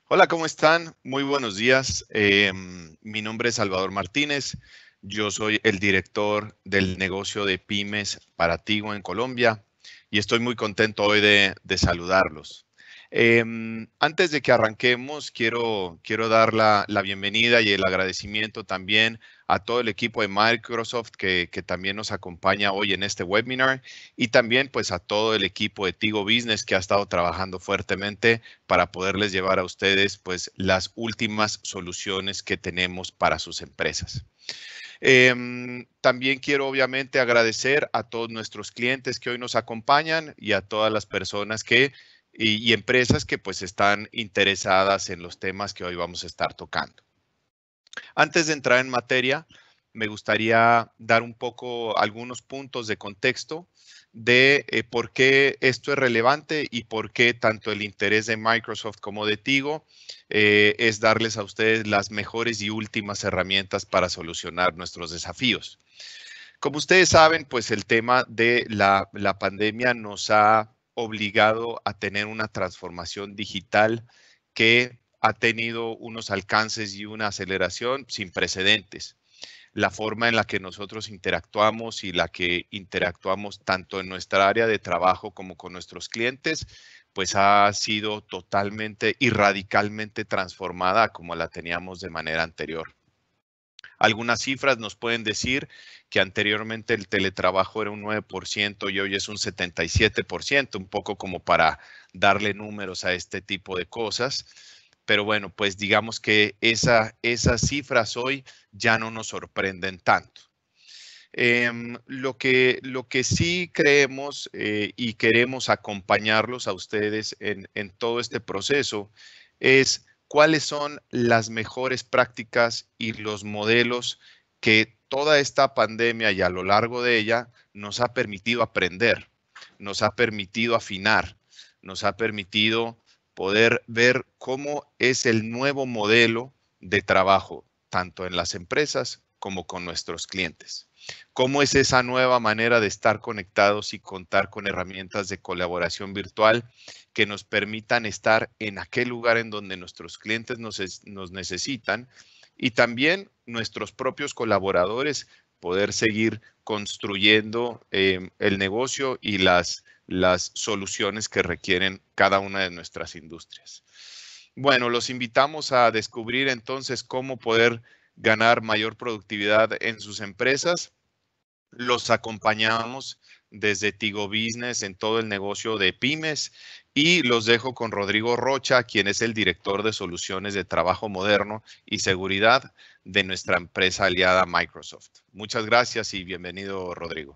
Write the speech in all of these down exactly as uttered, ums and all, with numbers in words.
Hola, ¿cómo están? Muy buenos días. Eh, mi nombre es Salvador Martínez. Yo soy el director del negocio de pymes para Tigo en Colombia y estoy muy contento hoy de, de saludarlos. Eh, Antes de que arranquemos, quiero, quiero dar la, la bienvenida y el agradecimiento también a todo el equipo de Microsoft que, que también nos acompaña hoy en este webinar y también pues a todo el equipo de Tigo Business que ha estado trabajando fuertemente para poderles llevar a ustedes pues las últimas soluciones que tenemos para sus empresas. Eh, también quiero obviamente agradecer a todos nuestros clientes que hoy nos acompañan y a todas las personas que y, y empresas que pues están interesadas en los temas que hoy vamos a estar tocando. Antes de entrar en materia, me gustaría dar un poco algunos puntos de contexto de eh, por qué esto es relevante y por qué tanto el interés de Microsoft como de Tigo eh, es darles a ustedes las mejores y últimas herramientas para solucionar nuestros desafíos. Como ustedes saben, pues el tema de la, la pandemia nos ha obligado a tener una transformación digital que ha tenido unos alcances y una aceleración sin precedentes. La forma en la que nosotros interactuamos y la que interactuamos tanto en nuestra área de trabajo como con nuestros clientes, pues ha sido totalmente y radicalmente transformada como la teníamos de manera anterior. Algunas cifras nos pueden decir que anteriormente el teletrabajo era un nueve por ciento y hoy es un setenta y siete por ciento, un poco como para darle números a este tipo de cosas. Pero bueno, pues digamos que esa, esas cifras hoy ya no nos sorprenden tanto. Eh, lo, que, lo que sí creemos eh, y queremos acompañarlos a ustedes en, en todo este proceso es cuáles son las mejores prácticas y los modelos que toda esta pandemia y a lo largo de ella nos ha permitido aprender, nos ha permitido afinar, nos ha permitido poder ver cómo es el nuevo modelo de trabajo, tanto en las empresas como con nuestros clientes. ¿Cómo es esa nueva manera de estar conectados y contar con herramientas de colaboración virtual que nos permitan estar en aquel lugar en donde nuestros clientes nos, nos necesitan y también nuestros propios colaboradores poder seguir construyendo eh, el negocio y las, las soluciones que requieren cada una de nuestras industrias? Bueno, los invitamos a descubrir entonces cómo poder ganar mayor productividad en sus empresas. Los acompañamos desde Tigo Business en todo el negocio de pymes y los dejo con Rodrigo Rocha, quien es el director de soluciones de trabajo moderno y seguridad de nuestra empresa aliada Microsoft. Muchas gracias y bienvenido, Rodrigo.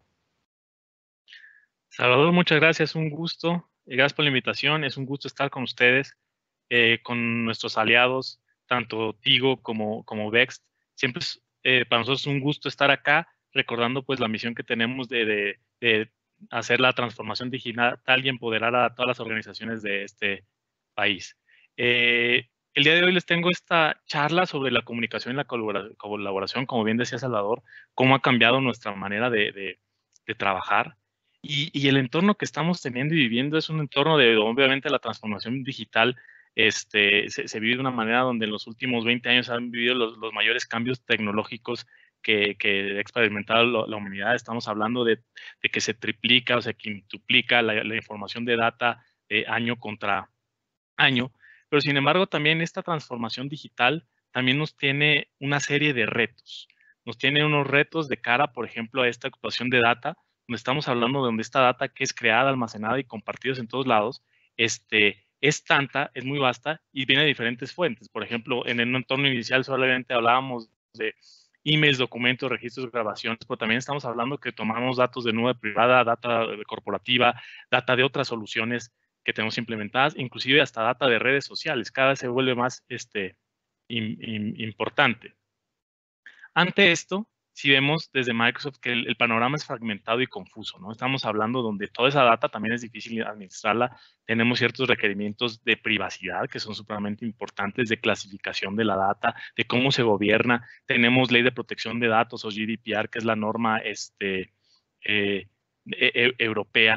Salvador, muchas gracias, un gusto. Gracias por la invitación, es un gusto estar con ustedes, eh, con nuestros aliados, tanto Tigo como, como Vext. Siempre es eh, para nosotros un gusto estar acá, recordando pues la misión que tenemos de, de, de hacer la transformación digital y empoderar a todas las organizaciones de este país. Eh, el día de hoy les tengo esta charla sobre la comunicación y la colaboración, como bien decía Salvador, cómo ha cambiado nuestra manera de, de, de trabajar. Y, y, el entorno que estamos teniendo y viviendo es un entorno de, obviamente, la transformación digital este, se, se vive de una manera donde en los últimos veinte años han vivido los, los mayores cambios tecnológicos que, que ha experimentado la, la humanidad. Estamos hablando de, de, que se triplica o se quintuplica la, la información de data eh, año contra año, pero sin embargo también esta transformación digital también nos tiene una serie de retos. Nos tiene unos retos de cara, por ejemplo, a esta ocupación de data, donde estamos hablando de donde esta data que es creada, almacenada y compartida en todos lados, este, es tanta, es muy vasta y viene de diferentes fuentes. Por ejemplo, en el entorno inicial solamente hablábamos de emails, documentos, registros, grabaciones, pero también estamos hablando que tomamos datos de nube privada, data corporativa, data de otras soluciones que tenemos implementadas, inclusive hasta data de redes sociales. Cada vez se vuelve más este, in, in, importante. Ante esto, si vemos desde Microsoft que el, el, panorama es fragmentado y confuso, ¿no? Estamos hablando donde toda esa data también es difícil administrarla. Tenemos ciertos requerimientos de privacidad que son supremamente importantes, de clasificación de la data, de cómo se gobierna. Tenemos ley de protección de datos o G D P R, que es la norma este, eh, e, e, europea.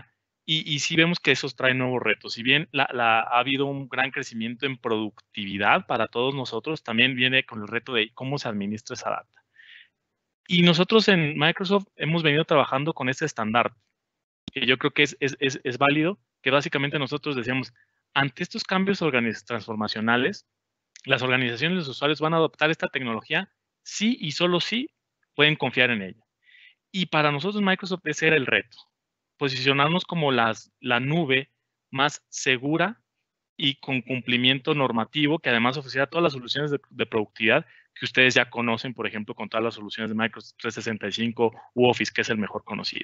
Y, y sí vemos que esos traen nuevos retos. Si bien la, la, ha habido un gran crecimiento en productividad para todos nosotros, también viene con el reto de cómo se administra esa data. Y nosotros en Microsoft hemos venido trabajando con este estándar, que yo creo que es, es, es, es válido, que básicamente nosotros decíamos, ante estos cambios transformacionales, las organizaciones y los usuarios van a adoptar esta tecnología, sí y solo sí pueden confiar en ella. Y para nosotros Microsoft ese era el reto, posicionarnos como las, la nube más segura y con cumplimiento normativo, que además ofreciera todas las soluciones de, de productividad que ustedes ya conocen, por ejemplo, con todas las soluciones de Microsoft trescientos sesenta y cinco u Office, que es el mejor conocido.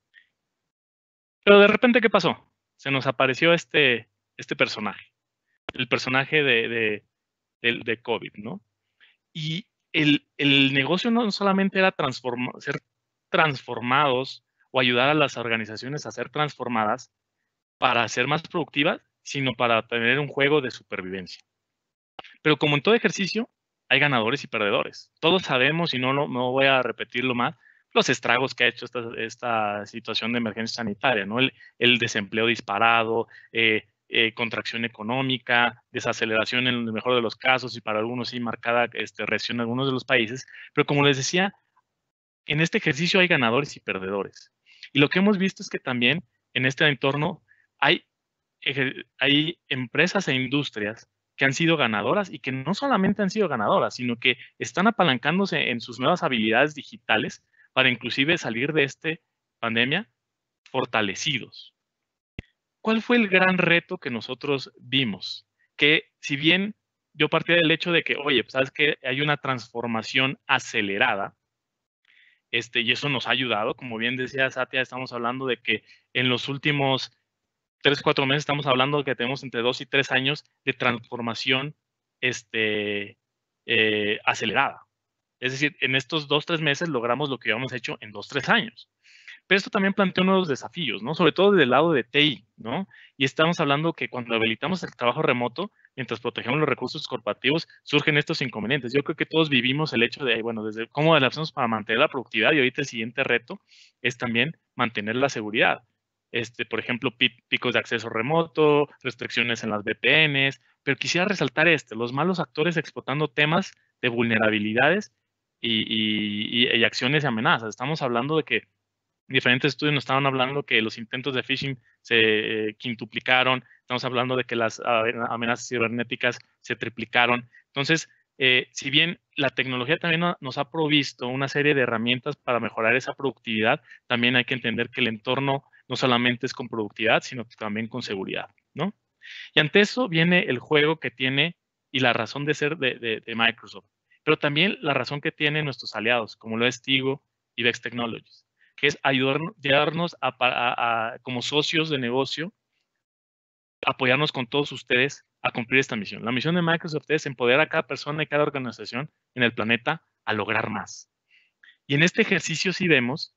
Pero de repente, ¿qué pasó? Se nos apareció este, este personaje, el personaje de, de, de, de COVID, ¿no? Y el, el negocio no solamente era transforma, ser transformados o ayudar a las organizaciones a ser transformadas para ser más productivas, sino para tener un juego de supervivencia. Pero como en todo ejercicio, hay ganadores y perdedores. Todos sabemos, y no, no, no voy a repetirlo más, los estragos que ha hecho esta, esta situación de emergencia sanitaria, ¿no? El, el desempleo disparado, eh, eh, contracción económica, desaceleración en el mejor de los casos y para algunos sí marcada este, recesión en algunos de los países. Pero como les decía, en este ejercicio hay ganadores y perdedores. Y lo que hemos visto es que también en este entorno hay, hay empresas e industrias que han sido ganadoras y que no solamente han sido ganadoras, sino que están apalancándose en sus nuevas habilidades digitales para inclusive salir de esta pandemia fortalecidos. ¿Cuál fue el gran reto que nosotros vimos? Que si bien yo partía del hecho de que, oye, pues sabes que hay una transformación acelerada, este, y eso nos ha ayudado, como bien decía Satya, estamos hablando de que en los últimos tres, cuatro meses estamos hablando de que tenemos entre dos y tres años de transformación este, eh, acelerada. Es decir, en estos dos, tres meses logramos lo que habíamos hecho en dos, tres años. Pero esto también plantea nuevos desafíos, ¿no? Sobre todo del lado de T I, ¿no? Y estamos hablando que cuando habilitamos el trabajo remoto, mientras protegemos los recursos corporativos, surgen estos inconvenientes. Yo creo que todos vivimos el hecho de, bueno, desde cómo hacemos para mantener la productividad y ahorita el siguiente reto es también mantener la seguridad. Este, por ejemplo, picos de acceso remoto, restricciones en las V P Ns, pero quisiera resaltar este, los malos actores explotando temas de vulnerabilidades y, y, y, y acciones y amenazas. Estamos hablando de que diferentes estudios nos estaban hablando que los intentos de phishing se eh, quintuplicaron, estamos hablando de que las amenazas cibernéticas se triplicaron. Entonces, eh, si bien la tecnología también nos ha provisto una serie de herramientas para mejorar esa productividad, también hay que entender que el entorno no solamente es con productividad, sino también con seguridad, ¿no? Y ante eso viene el juego que tiene y la razón de ser de, de, de Microsoft, pero también la razón que tienen nuestros aliados, como lo es Tigo y Vex Technologies, que es ayudarnos, llevarnos a, a, a, como socios de negocio, apoyarnos con todos ustedes a cumplir esta misión. La misión de Microsoft es empoderar a cada persona y cada organización en el planeta a lograr más. Y en este ejercicio sí vemos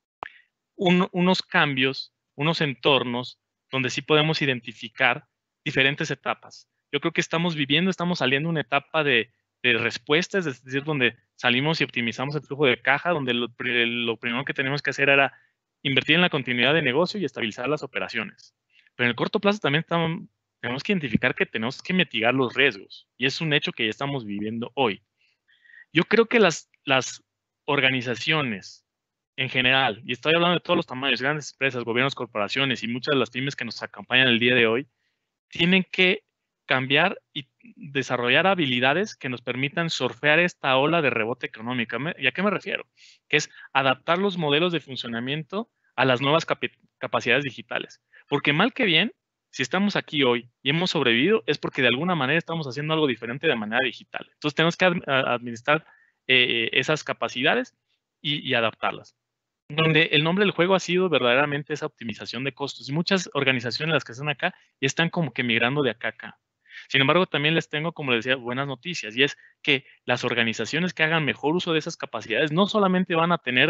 un, unos cambios, unos entornos donde sí podemos identificar diferentes etapas. Yo creo que estamos viviendo, estamos saliendo una etapa de, de respuestas, es decir, donde salimos y optimizamos el flujo de caja, donde lo, lo primero que tenemos que hacer era invertir en la continuidad de negocio y estabilizar las operaciones. Pero en el corto plazo también estamos, tenemos que identificar que tenemos que mitigar los riesgos, y es un hecho que ya estamos viviendo hoy. Yo creo que las, las organizaciones en general, y estoy hablando de todos los tamaños, grandes empresas, gobiernos, corporaciones y muchas de las pymes que nos acompañan el día de hoy, tienen que cambiar y desarrollar habilidades que nos permitan surfear esta ola de rebote económico. ¿Y a qué me refiero? Que es adaptar los modelos de funcionamiento a las nuevas cap capacidades digitales. Porque mal que bien, si estamos aquí hoy y hemos sobrevivido, es porque de alguna manera estamos haciendo algo diferente de manera digital. Entonces tenemos que ad administrar eh, esas capacidades y, y adaptarlas. Donde el nombre del juego ha sido verdaderamente esa optimización de costos. Y muchas organizaciones, las que están acá, ya están como que migrando de acá a acá. Sin embargo, también les tengo, como les decía, buenas noticias, y es que las organizaciones que hagan mejor uso de esas capacidades no solamente van a tener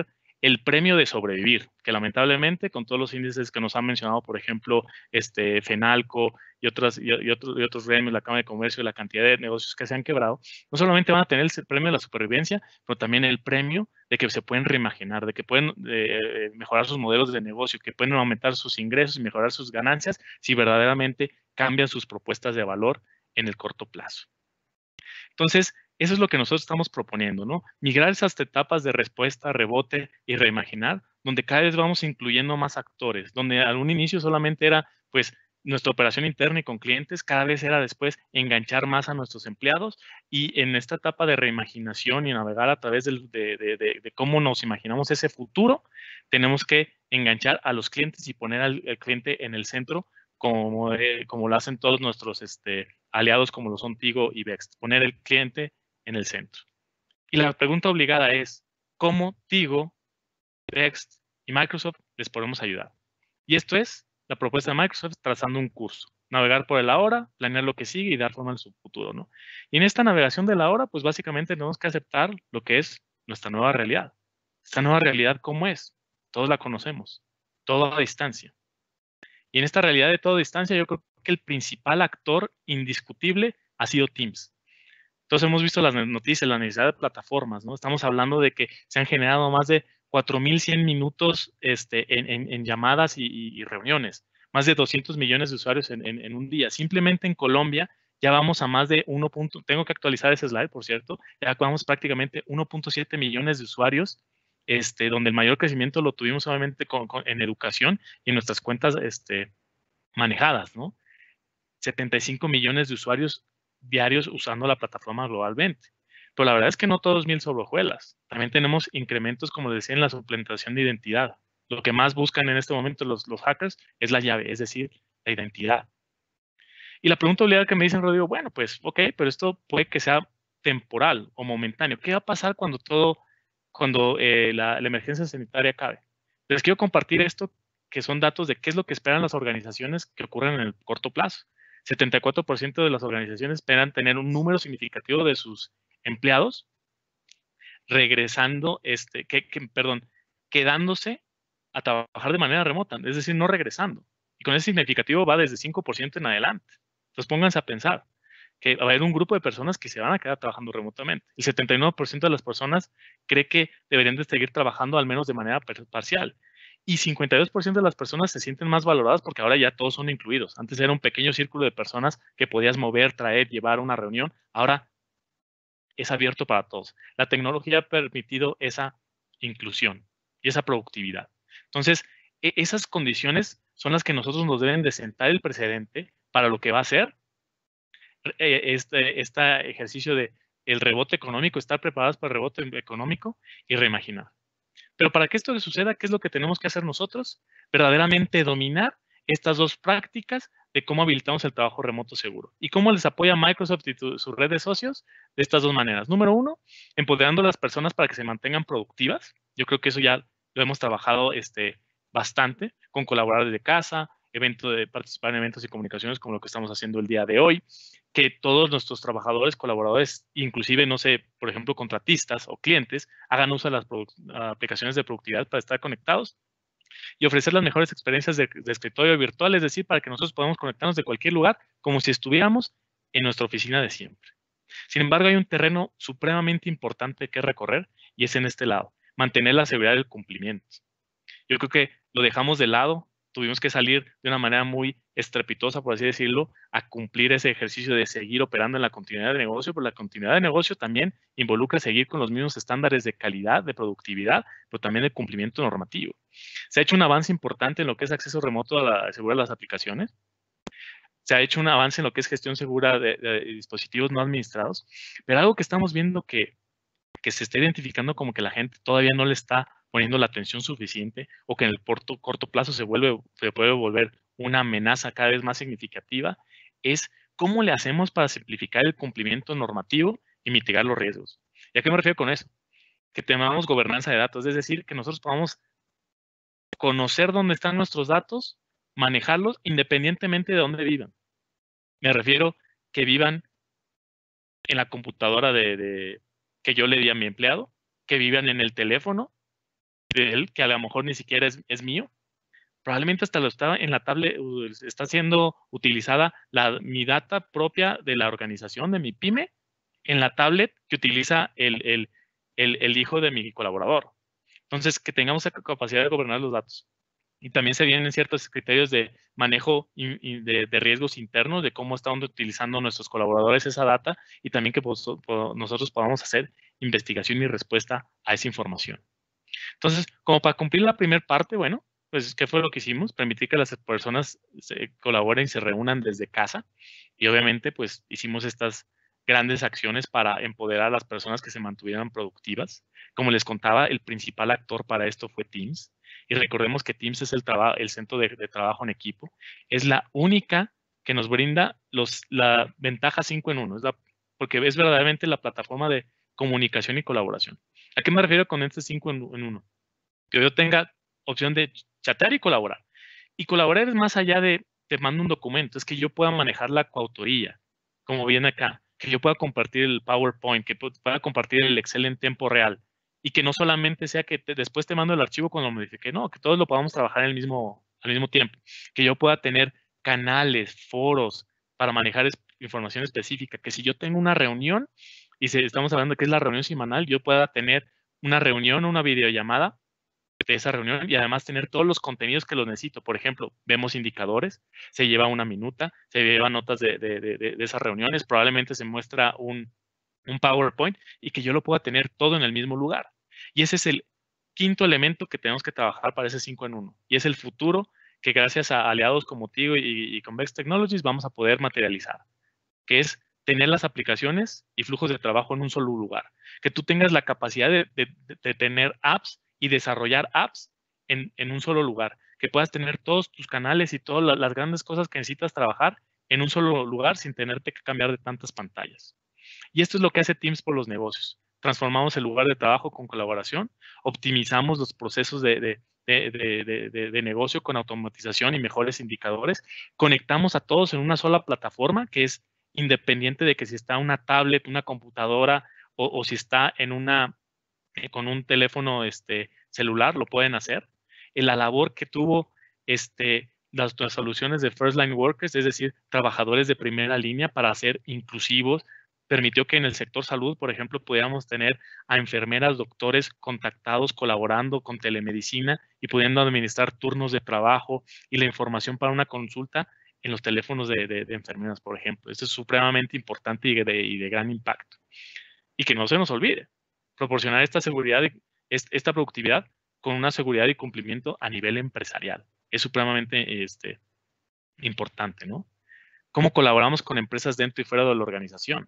el premio de sobrevivir, que lamentablemente con todos los índices que nos han mencionado, por ejemplo, este, Fenalco y, otras, y, y, otros, y otros gremios, la Cámara de Comercio y la cantidad de negocios que se han quebrado, no solamente van a tener el premio de la supervivencia, pero también el premio de que se pueden reimaginar, de que pueden eh, mejorar sus modelos de negocio, que pueden aumentar sus ingresos y mejorar sus ganancias si verdaderamente cambian sus propuestas de valor en el corto plazo. Entonces, eso es lo que nosotros estamos proponiendo, ¿no? Migrar esas etapas de respuesta, rebote y reimaginar, donde cada vez vamos incluyendo más actores, donde al un inicio solamente era, pues, nuestra operación interna y con clientes, cada vez era después enganchar más a nuestros empleados y en esta etapa de reimaginación y navegar a través de, de, de, de cómo nos imaginamos ese futuro, tenemos que enganchar a los clientes y poner al, al cliente en el centro como, eh, como lo hacen todos nuestros este, aliados como lo son Tigo y Vext, poner el cliente en el centro. Y la pregunta obligada es, ¿cómo Tigo, Vext y Microsoft les podemos ayudar? Y esto es la propuesta de Microsoft trazando un curso. Navegar por el ahora, planear lo que sigue y dar forma a su futuro, ¿no? Y en esta navegación del ahora, pues básicamente tenemos que aceptar lo que es nuestra nueva realidad. Esta nueva realidad, ¿cómo es? Todos la conocemos, todo a distancia. Y en esta realidad de toda distancia, yo creo que el principal actor indiscutible ha sido Teams. Entonces hemos visto las noticias, la necesidad de plataformas, ¿no? Estamos hablando de que se han generado más de cuatro mil cien minutos este, en, en, en llamadas y, y, y reuniones, más de doscientos millones de usuarios en, en, en un día. Simplemente en Colombia ya vamos a más de uno. Tengo que actualizar ese slide, por cierto, ya vamos prácticamente uno punto siete millones de usuarios, este, donde el mayor crecimiento lo tuvimos obviamente con, con, en educación y en nuestras cuentas este, manejadas, ¿no? setenta y cinco millones de usuarios diarios usando la plataforma globalmente. Pero la verdad es que no todos mil sobre hojuelas. También tenemos incrementos, como les decía, en la suplantación de identidad. Lo que más buscan en este momento los, los hackers es la llave, es decir, la identidad. Y la pregunta obligada que me dicen, Rodrigo, bueno, pues, ok, pero esto puede que sea temporal o momentáneo. ¿Qué va a pasar cuando todo, cuando eh, la, la emergencia sanitaria acabe? Les quiero compartir esto, que son datos de qué es lo que esperan las organizaciones que ocurran en el corto plazo. setenta y cuatro por ciento de las organizaciones esperan tener un número significativo de sus empleados regresando, este, que, que, perdón, quedándose a trabajar de manera remota, es decir, no regresando. Y con ese significativo va desde cinco por ciento en adelante. Entonces pónganse a pensar que va a haber un grupo de personas que se van a quedar trabajando remotamente. El setenta y nueve por ciento de las personas cree que deberían de seguir trabajando al menos de manera parcial. Y cincuenta y dos por ciento de las personas se sienten más valoradas porque ahora ya todos son incluidos. Antes era un pequeño círculo de personas que podías mover, traer, llevar a una reunión. Ahora es abierto para todos. La tecnología ha permitido esa inclusión y esa productividad. Entonces, e esas condiciones son las que nosotros nos deben de sentar el precedente para lo que va a ser este, este ejercicio de el rebote económico, estar preparados para el rebote económico y reimaginar. Pero para que esto suceda, ¿qué es lo que tenemos que hacer nosotros? Verdaderamente dominar estas dos prácticas de cómo habilitamos el trabajo remoto seguro. ¿Y cómo les apoya Microsoft y tu, su red de socios? De estas dos maneras. Número uno, empoderando a las personas para que se mantengan productivas. Yo creo que eso ya lo hemos trabajado este, bastante con colaboradores de casa, evento de participar en eventos y comunicaciones como lo que estamos haciendo el día de hoy, que todos nuestros trabajadores, colaboradores, inclusive, no sé, por ejemplo, contratistas o clientes, hagan uso de las aplicaciones de productividad para estar conectados y ofrecer las mejores experiencias de, de escritorio virtual, es decir, para que nosotros podamos conectarnos de cualquier lugar como si estuviéramos en nuestra oficina de siempre. Sin embargo, hay un terreno supremamente importante que recorrer y es en este lado, mantener la seguridad del cumplimiento. Yo creo que lo dejamos de lado, tuvimos que salir de una manera muy estrepitosa, por así decirlo, a cumplir ese ejercicio de seguir operando en la continuidad de negocio, pero la continuidad de negocio también involucra seguir con los mismos estándares de calidad, de productividad, pero también de cumplimiento normativo. Se ha hecho un avance importante en lo que es acceso remoto a la seguridad de las aplicaciones. Se ha hecho un avance en lo que es gestión segura de, de dispositivos no administrados, pero algo que estamos viendo que, que se está identificando como que la gente todavía no le está poniendo la atención suficiente o que en el corto, corto plazo se, vuelve, se puede volver una amenaza cada vez más significativa, es cómo le hacemos para simplificar el cumplimiento normativo y mitigar los riesgos. ¿Y a qué me refiero con eso? Que tengamos gobernanza de datos, es decir, que nosotros podamos conocer dónde están nuestros datos, manejarlos independientemente de dónde vivan. Me refiero que vivan en la computadora de, de, que yo le di a mi empleado, que vivan en el teléfono de él, que a lo mejor ni siquiera es, es mío. Probablemente hasta lo está en la tablet, está siendo utilizada la, mi data propia de la organización, de mi pyme, en la tablet que utiliza el, el, el, el hijo de mi colaborador. Entonces, que tengamos esa capacidad de gobernar los datos. Y también se vienen ciertos criterios de manejo de, de riesgos internos, de cómo están utilizando nuestros colaboradores esa data y también que pues, nosotros podamos hacer investigación y respuesta a esa información. Entonces, como para cumplir la primera parte, bueno, pues, ¿qué fue lo que hicimos? Permitir que las personas se colaboren y se reúnan desde casa. Y obviamente, pues, hicimos estas grandes acciones para empoderar a las personas que se mantuvieran productivas. Como les contaba, el principal actor para esto fue Teams. Y recordemos que Teams es el, el centro de, de trabajo en equipo. Es la única que nos brinda los, la ventaja cinco en uno. Es la, porque es verdaderamente la plataforma de comunicación y colaboración. ¿A qué me refiero con este cinco en uno? Que yo tenga opción de chatear y colaborar. Y colaborar es más allá de te mando un documento, es que yo pueda manejar la coautoría, como viene acá, que yo pueda compartir el PowerPoint, que pueda compartir el Excel en tiempo real, y que no solamente sea que te, después te mando el archivo cuando lo modifique, no, que todos lo podamos trabajar en el mismo, al mismo tiempo, que yo pueda tener canales, foros para manejar es, información específica, que si yo tengo una reunión, y si estamos hablando de que es la reunión semanal, yo pueda tener una reunión o una videollamada de esa reunión y además tener todos los contenidos que los necesito. Por ejemplo, vemos indicadores, se lleva una minuta, se lleva notas de, de, de, de esas reuniones, probablemente se muestra un, un PowerPoint y que yo lo pueda tener todo en el mismo lugar. Y ese es el quinto elemento que tenemos que trabajar para ese cinco en uno. Y es el futuro que gracias a aliados como Tigo y, y Convex Technologies vamos a poder materializar, que es tener las aplicaciones y flujos de trabajo en un solo lugar. Que tú tengas la capacidad de, de, de tener apps y desarrollar apps en, en, un solo lugar. Que puedas tener todos tus canales y todas las grandes cosas que necesitas trabajar en un solo lugar sin tenerte que cambiar de tantas pantallas. Y esto es lo que hace Teams por los negocios. Transformamos el lugar de trabajo con colaboración, optimizamos los procesos de, de, de, de, de, de negocio con automatización y mejores indicadores, conectamos a todos en una sola plataforma que es independiente de que si está una tablet, una computadora o, o si está en una, eh, con un teléfono este, celular, lo pueden hacer. En la labor que tuvo este, las, las soluciones de First Line Workers, es decir, trabajadores de primera línea para ser inclusivos, permitió que en el sector salud, por ejemplo, pudiéramos tener a enfermeras, doctores contactados, colaborando con telemedicina y pudiendo administrar turnos de trabajo y la información para una consulta en los teléfonos de, de, de enfermeras, por ejemplo. Esto es supremamente importante y de, y de gran impacto. Y que no se nos olvide, proporcionar esta seguridad, y esta productividad con una seguridad y cumplimiento a nivel empresarial. Es supremamente este, importante, ¿no? ¿Cómo colaboramos con empresas dentro y fuera de la organización?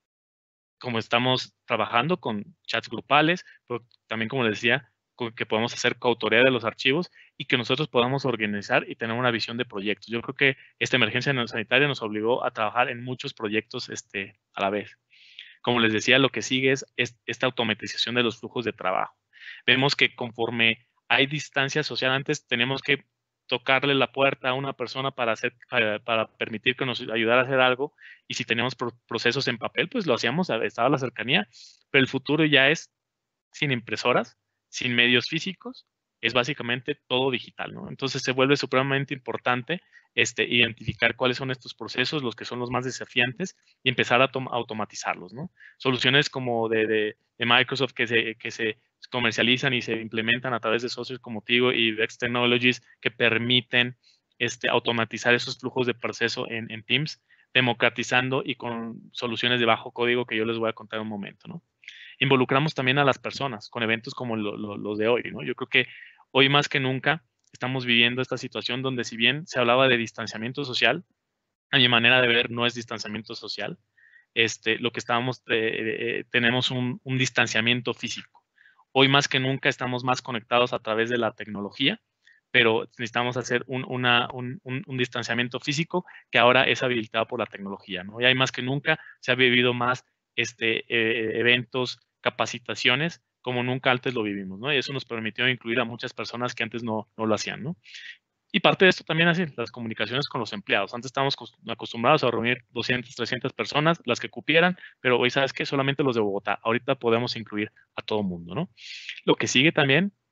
Como estamos trabajando con chats grupales, pero también, como les decía, que podemos hacer coautoría de los archivos y que nosotros podamos organizar y tener una visión de proyectos. Yo creo que esta emergencia sanitaria nos obligó a trabajar en muchos proyectos este, a la vez. Como les decía, lo que sigue es, es esta automatización de los flujos de trabajo. Vemos que conforme hay distancia social, antes tenemos que tocarle la puerta a una persona para, hacer, para, para permitir que nos ayudara a hacer algo, y si teníamos pro procesos en papel, pues lo hacíamos, estaba a la cercanía, pero el futuro ya es sin impresoras, sin medios físicos, es básicamente todo digital, ¿no? Entonces se vuelve supremamente importante este, identificar cuáles son estos procesos, los que son los más desafiantes, y empezar a automatizarlos, ¿no? Soluciones como de, de, de Microsoft que se, que se comercializan y se implementan a través de socios como Tigo y Vex Technologies que permiten este, automatizar esos flujos de proceso en, en Teams, democratizando y con soluciones de bajo código que yo les voy a contar en un momento, ¿no? Involucramos también a las personas con eventos como lo, lo, los de hoy, ¿no? Yo creo que hoy más que nunca estamos viviendo esta situación donde, si bien se hablaba de distanciamiento social, a mi manera de ver no es distanciamiento social. Este, lo que estábamos, eh, eh, tenemos un, un distanciamiento físico. Hoy más que nunca estamos más conectados a través de la tecnología, pero necesitamos hacer un, una, un, un, un distanciamiento físico que ahora es habilitado por la tecnología, ¿no? Y hay más que nunca se ha vivido más este, eh, eventos, capacitaciones, como nunca antes lo vivimos, ¿no? Y eso nos permitió incluir a muchas personas que antes no, no lo hacían, ¿no? Y parte de esto también así, las comunicaciones con los empleados. Antes estábamos acostumbrados a reunir doscientas, trescientas personas, las que cupieran, pero hoy, ¿sabes qué? Solamente los de Bogotá. Ahorita podemos incluir a todo mundo, ¿no? Lo que sigue también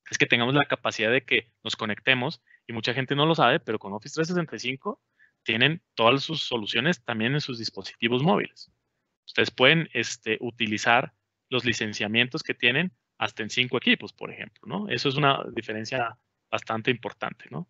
es que tengamos la capacidad de que nos conectemos, y mucha gente no lo sabe, pero con Office trescientos sesenta y cinco tienen todas sus soluciones también en sus dispositivos móviles. Ustedes pueden este, utilizar los licenciamientos que tienen hasta en cinco equipos, por ejemplo, ¿no? Eso es una diferencia bastante importante, ¿no?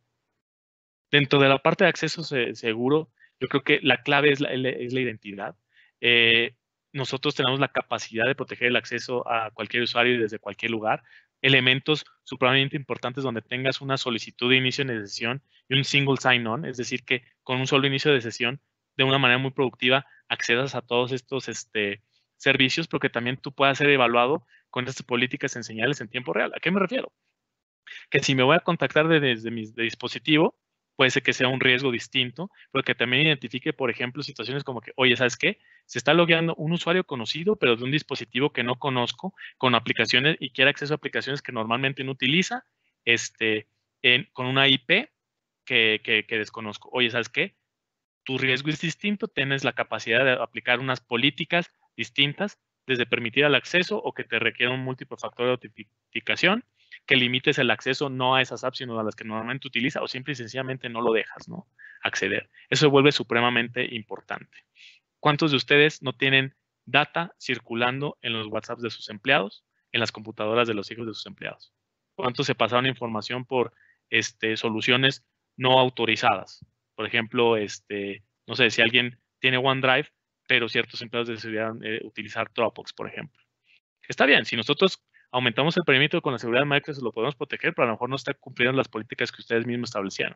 Dentro de la parte de acceso seguro, yo creo que la clave es la, es la identidad. Eh, nosotros tenemos la capacidad de proteger el acceso a cualquier usuario desde cualquier lugar. Elementos supremamente importantes donde tengas una solicitud de inicio de sesión y un single sign-on, es decir, que con un solo inicio de sesión, de una manera muy productiva, accedas a todos estos este, servicios, pero que también tú puedas ser evaluado con estas políticas en señales en tiempo real. ¿A qué me refiero? Que si me voy a contactar desde mi de dispositivo, puede ser que sea un riesgo distinto, pero que también identifique, por ejemplo, situaciones como que, oye, ¿sabes qué? Se está logueando un usuario conocido, pero de un dispositivo que no conozco, con aplicaciones y quiere acceso a aplicaciones que normalmente no utiliza, este, en, con una I P que, que, que desconozco. Oye, ¿sabes qué? Tu riesgo es distinto, tienes la capacidad de aplicar unas políticas distintas, desde permitir el acceso o que te requiera un múltiple factor de autentificación, que limites el acceso no a esas apps, sino a las que normalmente utiliza, o simple y sencillamente no lo dejas, ¿no? Acceder. Eso se vuelve supremamente importante. ¿Cuántos de ustedes no tienen data circulando en los WhatsApps de sus empleados, en las computadoras de los hijos de sus empleados? ¿Cuántos se pasaron información por este, soluciones no autorizadas? Por ejemplo, este, no sé, si alguien tiene OneDrive, pero ciertos empleados decidieron eh, utilizar Dropbox, por ejemplo. Está bien, si nosotros aumentamos el perímetro con la seguridad de Microsoft, lo podemos proteger, pero a lo mejor no está cumpliendo las políticas que ustedes mismos establecieron.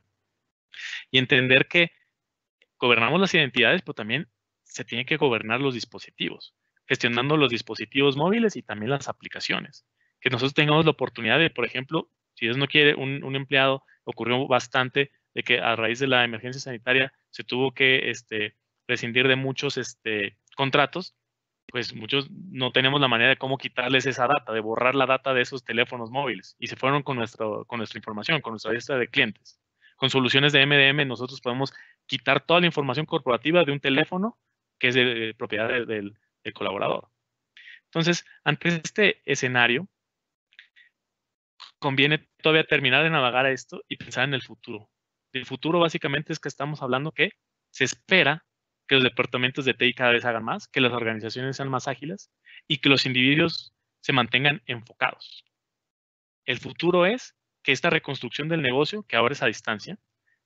Y entender que gobernamos las identidades, pero también se tiene que gobernar los dispositivos, gestionando los dispositivos móviles y también las aplicaciones. Que nosotros tengamos la oportunidad de, por ejemplo, si Dios no quiere, un, un empleado, ocurrió bastante de que a raíz de la emergencia sanitaria se tuvo que este, prescindir de muchos este, contratos, pues muchos no tenemos la manera de cómo quitarles esa data, de borrar la data de esos teléfonos móviles, y se fueron con, nuestro, con nuestra información, con nuestra lista de clientes. Con soluciones de M D M nosotros podemos quitar toda la información corporativa de un teléfono que es de, de propiedad de, de, del colaborador. Entonces, ante este escenario, conviene todavía terminar de navegar a esto y pensar en el futuro. El futuro básicamente es que estamos hablando que se espera que los departamentos de T I cada vez hagan más, que las organizaciones sean más ágiles y que los individuos se mantengan enfocados. El futuro es que esta reconstrucción del negocio, que ahora es a distancia,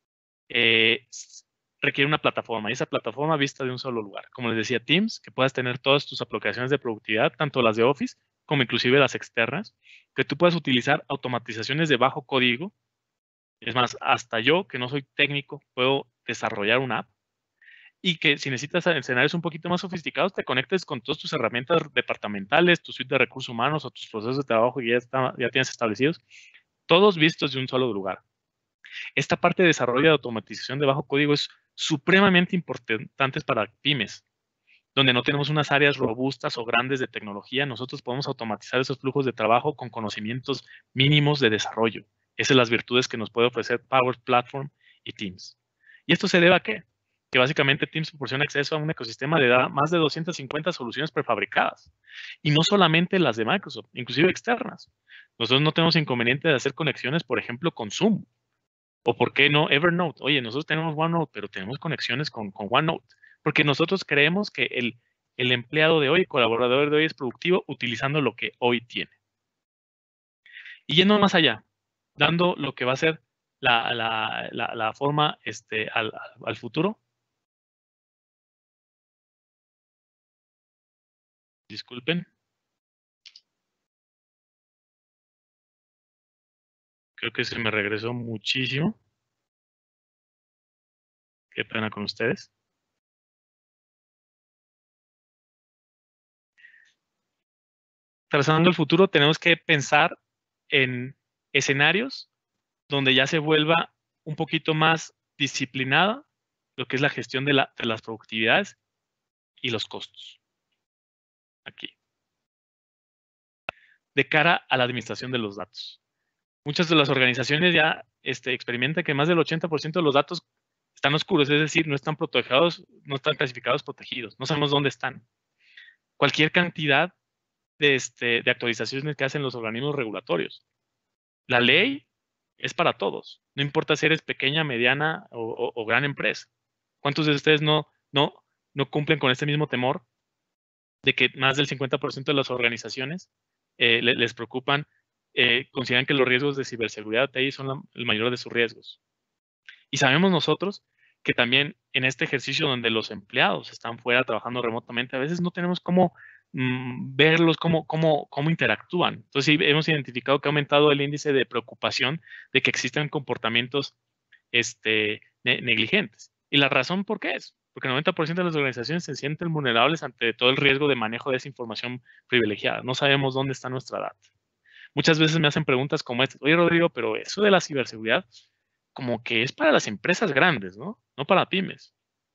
eh, requiere una plataforma, y esa plataforma vista de un solo lugar. Como les decía, Teams, que puedas tener todas tus aplicaciones de productividad, tanto las de Office como inclusive las externas, que tú puedas utilizar automatizaciones de bajo código. Es más, hasta yo, que no soy técnico, puedo desarrollar una app, y que si necesitas escenarios un poquito más sofisticados, te conectes con todas tus herramientas departamentales, tu suite de recursos humanos o tus procesos de trabajo que ya, está, ya tienes establecidos, todos vistos de un solo lugar. Esta parte de desarrollo de automatización de bajo código es supremamente importante para pymes, donde no tenemos unas áreas robustas o grandes de tecnología. Nosotros podemos automatizar esos flujos de trabajo con conocimientos mínimos de desarrollo. Esas son las virtudes que nos puede ofrecer Power Platform y Teams. ¿Y esto se debe a qué? Que básicamente Teams proporciona acceso a un ecosistema de más de doscientas cincuenta soluciones prefabricadas. Y no solamente las de Microsoft, inclusive externas. Nosotros no tenemos inconveniente de hacer conexiones, por ejemplo, con Zoom. O por qué no Evernote. Oye, nosotros tenemos OneNote, pero tenemos conexiones con, con OneNote. Porque nosotros creemos que el, el empleado de hoy, el colaborador de hoy es productivo utilizando lo que hoy tiene. Y yendo más allá, dando lo que va a ser la, la, la, la forma este, al, al futuro. Disculpen. Creo que se me regresó muchísimo. Qué pena con ustedes. Trazando el futuro, tenemos que pensar en escenarios donde ya se vuelva un poquito más disciplinada lo que es la gestión de, la, de las productividades y los costos. Aquí. De cara a la administración de los datos. Muchas de las organizaciones ya este, experimentan que más del ochenta por ciento de los datos están oscuros, es decir, no están protegidos, no están clasificados protegidos, no sabemos dónde están. Cualquier cantidad de, este, de actualizaciones que hacen los organismos regulatorios la ley es para todos. No importa si eres pequeña, mediana o, o, o gran empresa. ¿Cuántos de ustedes no, no, no cumplen con este mismo temor de que más del cincuenta por ciento de las organizaciones eh, les, les preocupan, eh, consideran que los riesgos de ciberseguridad T I son la, el mayor de sus riesgos? Y sabemos nosotros que también en este ejercicio donde los empleados están fuera trabajando remotamente, a veces no tenemos cómo mmm, verlos, cómo, cómo, cómo interactúan. Entonces sí, hemos identificado que ha aumentado el índice de preocupación de que existen comportamientos este, ne negligentes. ¿Y la razón por qué es? Porque el noventa por ciento de las organizaciones se sienten vulnerables ante todo el riesgo de manejo de esa información privilegiada. No sabemos dónde está nuestra data. Muchas veces me hacen preguntas como esta: oye, Rodrigo, pero eso de la ciberseguridad como que es para las empresas grandes, ¿no? No para pymes.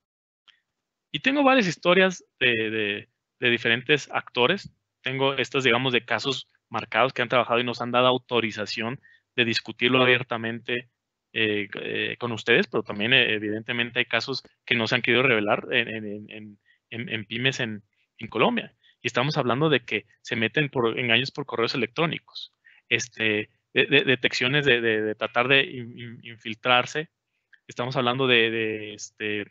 Y tengo varias historias de, de, de diferentes actores. Tengo estas, digamos, de casos marcados que han trabajado y nos han dado autorización de discutirlo abiertamente eh, eh, con ustedes, pero también eh, evidentemente hay casos que no se han querido revelar en, en, en, en, en pymes en, en Colombia. Y estamos hablando de que se meten por engaños por correos electrónicos, este, de, de, detecciones de, de, de tratar de in, infiltrarse. Estamos hablando de, de este,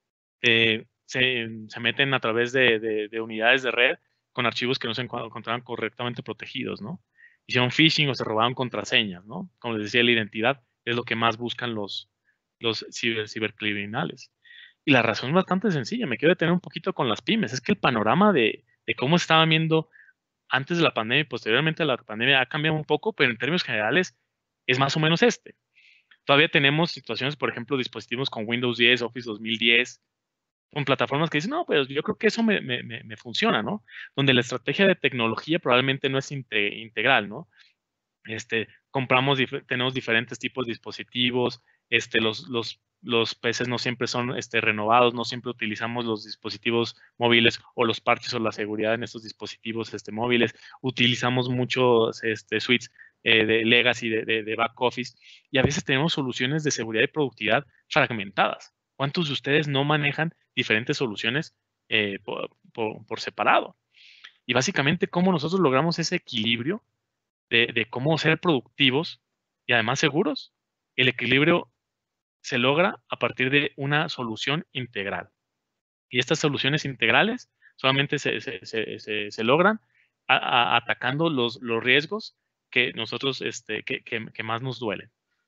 de, se, se, meten a través de, de, de, unidades de red con archivos que no se encontraban correctamente protegidos, ¿no? Hicieron phishing o se robaron contraseñas, ¿no? Como les decía, la identidad es lo que más buscan los, los ciber, cibercriminales. Y la razón es bastante sencilla, me quiero detener un poquito con las pymes, es que el panorama de, de cómo se estaba viendo antes de la pandemia y posteriormente a la pandemia ha cambiado un poco, pero en términos generales es más o menos este. Todavía tenemos situaciones, por ejemplo, dispositivos con Windows diez, Office dos mil diez, con plataformas que dicen, no, pero yo creo que eso me, me, me funciona, ¿no? Donde la estrategia de tecnología probablemente no es inte, integral, ¿no? Este, compramos, dif tenemos diferentes tipos de dispositivos, este, los, los, los P Cs no siempre son este, renovados, no siempre utilizamos los dispositivos móviles o los parches o la seguridad en estos dispositivos este, móviles, utilizamos muchos este, suites eh, de legacy, de, de, de back office, y a veces tenemos soluciones de seguridad y productividad fragmentadas. ¿Cuántos de ustedes no manejan diferentes soluciones eh, por, por, por separado? Y básicamente, ¿cómo nosotros logramos ese equilibrio de, de cómo ser productivos y además seguros? El equilibrio se logra a partir de una solución integral. Y estas soluciones integrales solamente se, se, se, se, se logran a, a, atacando los, los riesgos que nosotros, este, que, que, que más nos duelen.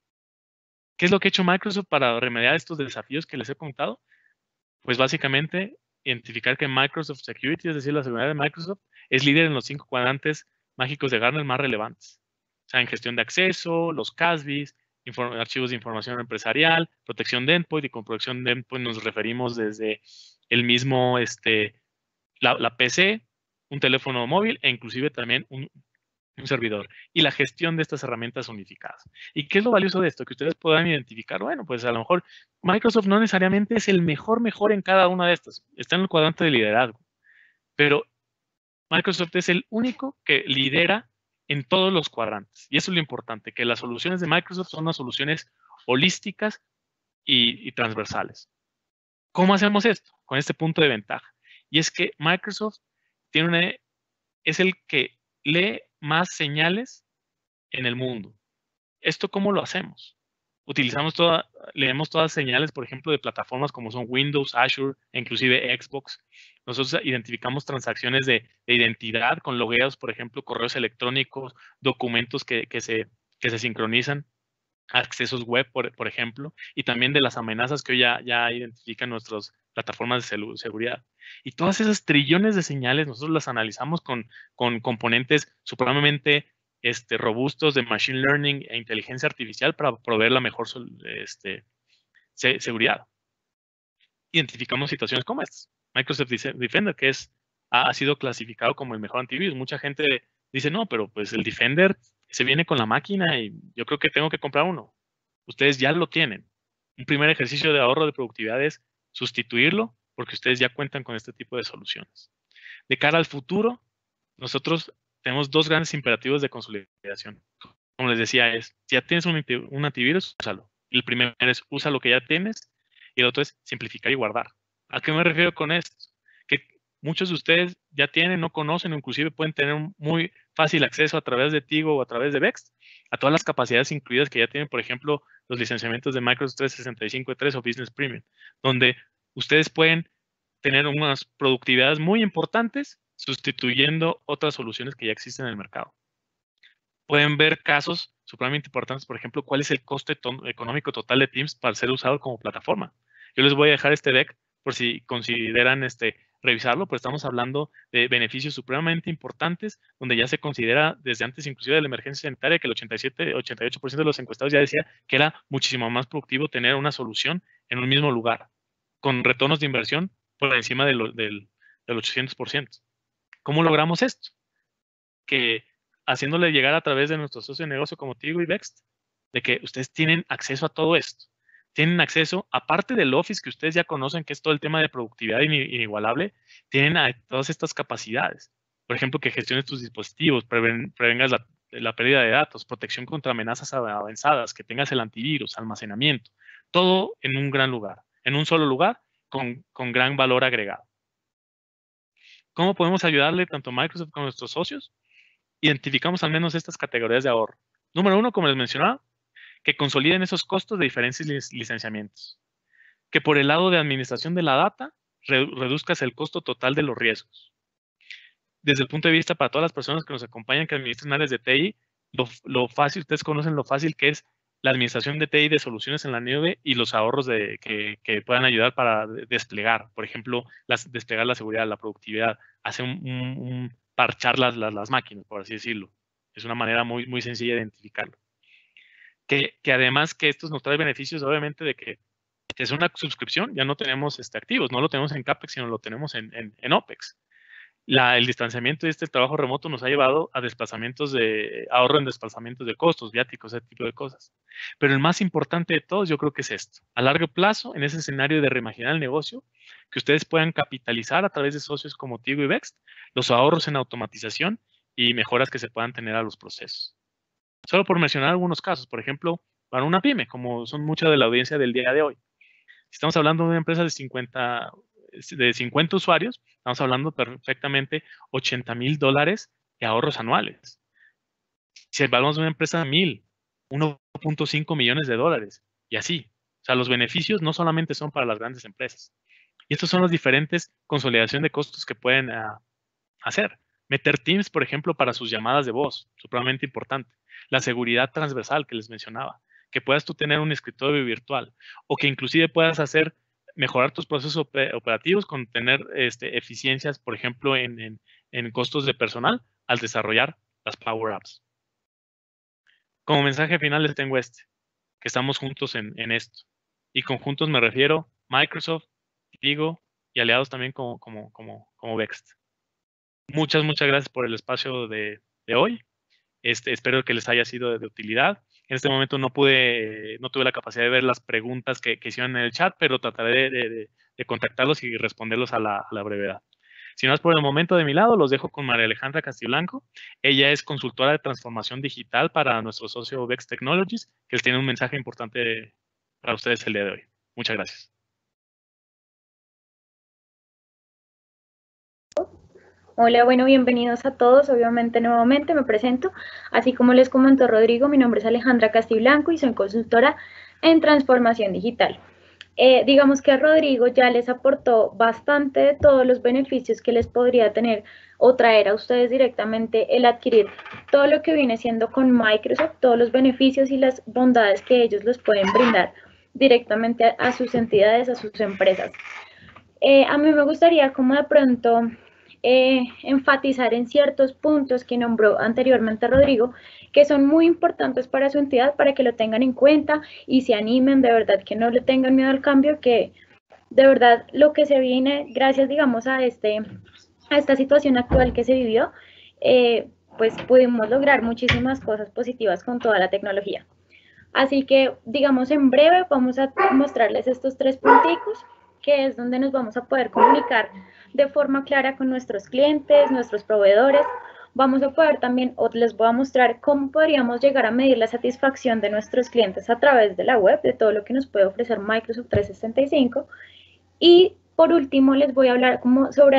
¿Qué es lo que ha hecho Microsoft para remediar estos desafíos que les he contado? Pues básicamente identificar que Microsoft Security, es decir, la seguridad de Microsoft, es líder en los cinco cuadrantes mágicos de Gartner más relevantes. O sea, en gestión de acceso, los C A S Bs, archivos de información empresarial, protección de endpoint, y con protección de endpoint nos referimos desde el mismo, este, la, la P C, un teléfono móvil e inclusive también un, un servidor, y la gestión de estas herramientas unificadas. ¿Y qué es lo valioso de esto? Que ustedes puedan identificar, bueno, pues a lo mejor Microsoft no necesariamente es el mejor, mejor en cada una de estas, está en el cuadrante de liderazgo, pero Microsoft es el único que lidera en todos los cuadrantes, y eso es lo importante, que las soluciones de Microsoft son unas soluciones holísticas y, y transversales. ¿Cómo hacemos esto? Con este punto de ventaja, y es que Microsoft tiene una, es el que lee más señales en el mundo. ¿Esto cómo lo hacemos? Utilizamos toda, leemos todas señales, por ejemplo, de plataformas como son Windows, Azure, e inclusive Xbox. Nosotros identificamos transacciones de, de identidad con logueos, por ejemplo, correos electrónicos, documentos que, que, se, que se sincronizan, accesos web, por, por ejemplo, y también de las amenazas que hoy ya, ya identifican nuestras plataformas de seguridad. Y todas esas trillones de señales nosotros las analizamos con, con componentes supremamente este, robustos de Machine Learning e inteligencia artificial para proveer la mejor este, se, seguridad. Identificamos situaciones como estas. Microsoft Defender, que es, ha, ha sido clasificado como el mejor antivirus. Mucha gente dice, no, pero pues el Defender se viene con la máquina y yo creo que tengo que comprar uno. Ustedes ya lo tienen. Un primer ejercicio de ahorro de productividad es sustituirlo porque ustedes ya cuentan con este tipo de soluciones. De cara al futuro, nosotros tenemos dos grandes imperativos de consolidación. Como les decía, es, si ya tienes un, un antivirus, úsalo. El primero es, usa lo que ya tienes, y el otro es simplificar y guardar. ¿A qué me refiero con esto? Que muchos de ustedes ya tienen, no conocen, o inclusive pueden tener un muy fácil acceso a través de Tigo o a través de Vext a todas las capacidades incluidas que ya tienen, por ejemplo, los licenciamientos de Microsoft trescientos sesenta y cinco punto tres o Business Premium, donde ustedes pueden tener unas productividades muy importantes sustituyendo otras soluciones que ya existen en el mercado. Pueden ver casos supremamente importantes, por ejemplo, cuál es el coste económico total de Teams para ser usado como plataforma. Yo les voy a dejar este deck por si consideran este, revisarlo, pero estamos hablando de beneficios supremamente importantes, donde ya se considera desde antes inclusive de la emergencia sanitaria que el ochenta y siete, ochenta y ocho por ciento de los encuestados ya decía que era muchísimo más productivo tener una solución en un mismo lugar, con retornos de inversión por encima de lo, del, del ochocientos por ciento. ¿Cómo logramos esto? Que haciéndole llegar a través de nuestro socio de negocio como Tigo y Vext, de que ustedes tienen acceso a todo esto. Tienen acceso, aparte del Office que ustedes ya conocen, que es todo el tema de productividad inigualable, tienen a todas estas capacidades. Por ejemplo, que gestiones tus dispositivos, preven, prevengas la, la pérdida de datos, protección contra amenazas avanzadas, que tengas el antivirus, almacenamiento, todo en un gran lugar, en un solo lugar, con, con gran valor agregado. ¿Cómo podemos ayudarle tanto a Microsoft como a nuestros socios? Identificamos al menos estas categorías de ahorro. Número uno, como les mencionaba, que consoliden esos costos de diferentes lic licenciamientos. Que por el lado de administración de la data, re reduzcas el costo total de los riesgos. Desde el punto de vista para todas las personas que nos acompañan, que administran áreas de T I, lo, lo fácil, ustedes conocen lo fácil que es la administración de T I de soluciones en la nube y los ahorros de, que, que puedan ayudar para desplegar. Por ejemplo, las, desplegar la seguridad, la productividad, hacer un, un, un parchar las, las, las máquinas, por así decirlo. Es una manera muy, muy sencilla de identificarlo. Que, que además que esto nos trae beneficios, obviamente, de que es una suscripción, ya no tenemos este, activos, no lo tenemos en CAPEX, sino lo tenemos en, en, en OPEX. La, el distanciamiento de este trabajo remoto nos ha llevado a desplazamientos de, ahorro en desplazamientos de costos, viáticos, ese tipo de cosas. Pero el más importante de todos yo creo que es esto. A largo plazo, en ese escenario de reimaginar el negocio, que ustedes puedan capitalizar a través de socios como Tigo y Vext, los ahorros en automatización y mejoras que se puedan tener a los procesos. Solo por mencionar algunos casos, por ejemplo, para una pyme, como son mucha de la audiencia del día de hoy. Si estamos hablando de una empresa de cincuenta, de cincuenta usuarios, estamos hablando perfectamente ochenta mil dólares de ahorros anuales. Si hablamos de una empresa de mil, uno punto cinco millones de dólares, y así. O sea, los beneficios no solamente son para las grandes empresas. Y estos son las diferentes consolidación de costos que pueden uh, hacer. Meter Teams, por ejemplo, para sus llamadas de voz, supremamente importante. La seguridad transversal que les mencionaba. Que puedas tú tener un escritorio virtual o que inclusive puedas hacer, mejorar tus procesos operativos con tener este, eficiencias, por ejemplo, en, en, en costos de personal al desarrollar las Power Apps. Como mensaje final les tengo este, que estamos juntos en, en esto. Y con juntos me refiero Microsoft, Tigo y aliados también como, como, como, como Vext. Muchas, muchas gracias por el espacio de, de hoy. Este, espero que les haya sido de, de utilidad. En este momento no pude, no tuve la capacidad de ver las preguntas que, que hicieron en el chat, pero trataré de, de, de contactarlos y responderlos a la, a la brevedad. Si no es por el momento de mi lado, los dejo con María Alejandra Castiblanco. Ella es consultora de transformación digital para nuestro socio Vext Technologies, que les tiene un mensaje importante para ustedes el día de hoy. Muchas gracias. Hola, bueno, bienvenidos a todos. Obviamente, nuevamente me presento. Así como les comentó Rodrigo, mi nombre es Alejandra Castiblanco y soy consultora en transformación digital. Eh, digamos que Rodrigo ya les aportó bastante de todos los beneficios que les podría tener o traer a ustedes directamente el adquirir todo lo que viene siendo con Microsoft, todos los beneficios y las bondades que ellos les pueden brindar directamente a, a sus entidades, a sus empresas. Eh, a mí me gustaría como de pronto eh, enfatizar en ciertos puntos que nombró anteriormente Rodrigo, que son muy importantes para su entidad, para que lo tengan en cuenta y se animen, de verdad que no le tengan miedo al cambio, que de verdad lo que se viene, gracias digamos a, este, a esta situación actual que se vivió, eh, pues pudimos lograr muchísimas cosas positivas con toda la tecnología. Así que, digamos, en breve vamos a mostrarles estos tres punticos, que es donde nos vamos a poder comunicar de forma clara con nuestros clientes, nuestros proveedores. Vamos a poder también, o les voy a mostrar cómo podríamos llegar a medir la satisfacción de nuestros clientes a través de la web, de todo lo que nos puede ofrecer Microsoft trescientos sesenta y cinco. Y por último, les voy a hablar como sobre